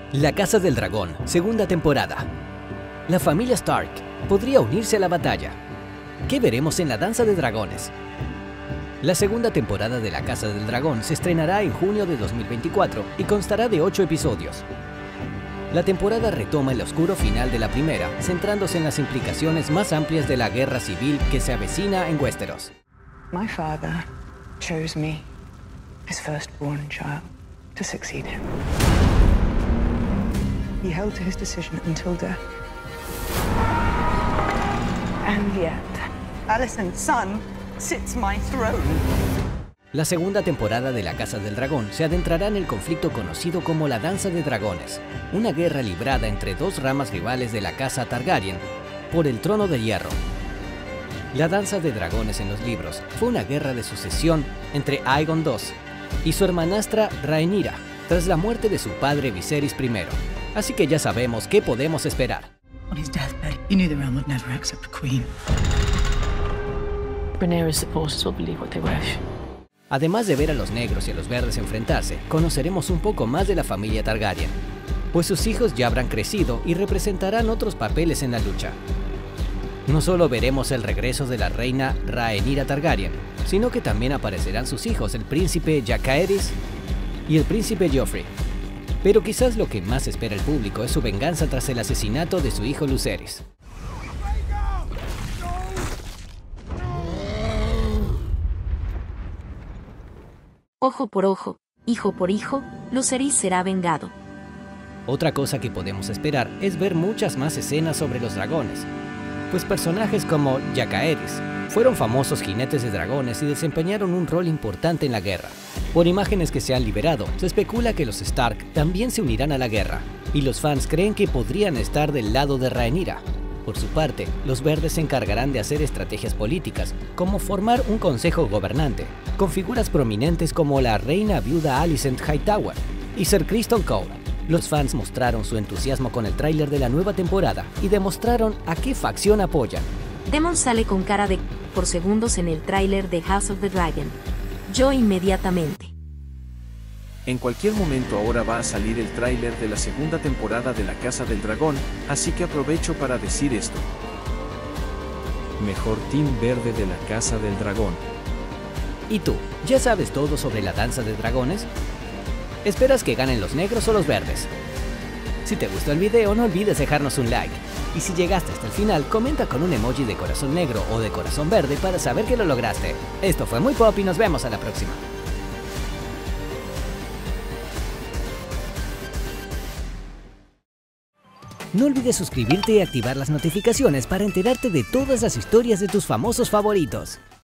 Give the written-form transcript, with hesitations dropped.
La Casa del Dragón, segunda temporada. La familia Stark podría unirse a la batalla. ¿Qué veremos en La Danza de Dragones? La segunda temporada de La Casa del Dragón se estrenará en junio de 2024 y constará de 8 episodios. La temporada retoma el oscuro final de la primera, centrándose en las implicaciones más amplias de la guerra civil que se avecina en Westeros. My father chose me, his firstborn child, to succeed him. He held to his decision until death. And yet, Alicent's son sits my throne. La segunda temporada de La Casa del Dragón se adentrará en el conflicto conocido como la Danza de Dragones, una guerra librada entre dos ramas rivales de la casa Targaryen por el trono de hierro. La Danza de Dragones en los libros fue una guerra de sucesión entre Aegon II y su hermanastra Rhaenyra tras la muerte de su padre Viserys I, así que ya sabemos qué podemos esperar. On his deathbed, he knew the realm would never accept a queen. Rhaenyra's supporters will believe what they wish. Además de ver a los negros y a los verdes enfrentarse, conoceremos un poco más de la familia Targaryen, pues sus hijos ya habrán crecido y representarán otros papeles en la lucha. No solo veremos el regreso de la reina Rhaenyra Targaryen, sino que también aparecerán sus hijos, el príncipe Jacaerys y el príncipe Joffrey. Pero quizás lo que más espera el público es su venganza tras el asesinato de su hijo Lucerys. Ojo por ojo, hijo por hijo, Lucerys será vengado. Otra cosa que podemos esperar es ver muchas más escenas sobre los dragones, pues personajes como Jacaerys fueron famosos jinetes de dragones y desempeñaron un rol importante en la guerra. Por imágenes que se han liberado, se especula que los Stark también se unirán a la guerra, y los fans creen que podrían estar del lado de Rhaenyra. Por su parte, los verdes se encargarán de hacer estrategias políticas, como formar un consejo gobernante, con figuras prominentes como la reina viuda Alicent Hightower y Sir Criston Cole. Los fans mostraron su entusiasmo con el tráiler de la nueva temporada y demostraron a qué facción apoyan. Daemon sale con cara de por segundos en el tráiler de House of the Dragon. Yo inmediatamente. En cualquier momento ahora va a salir el tráiler de la segunda temporada de La Casa del Dragón, así que aprovecho para decir esto. Mejor Team Verde de La Casa del Dragón. ¿Y tú? ¿Ya sabes todo sobre la Danza de Dragones? ¿Esperas que ganen los negros o los verdes? Si te gustó el video, no olvides dejarnos un like. Y si llegaste hasta el final, comenta con un emoji de corazón negro o de corazón verde para saber que lo lograste. Esto fue Muy Pop y nos vemos a la próxima. No olvides suscribirte y activar las notificaciones para enterarte de todas las historias de tus famosos favoritos.